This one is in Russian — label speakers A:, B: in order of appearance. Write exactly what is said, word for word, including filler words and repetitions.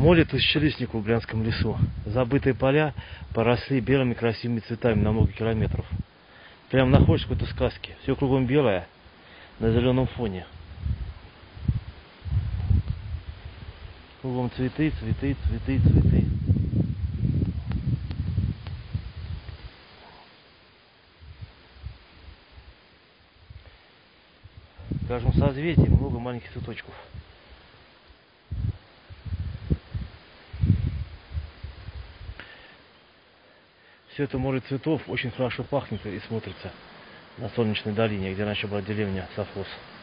A: Море тысячелистник в Брянском лесу. Забытые поля поросли белыми красивыми цветами на много километров. Прям находишься в какой-то сказке. Все кругом белое на зеленом фоне. Кругом цветы, цветы, цветы, цветы. В каждом созвездии много маленьких цветочков. Все это море цветов очень хорошо пахнет и смотрится на Солнечной долине, где раньше была деревня Совхоз.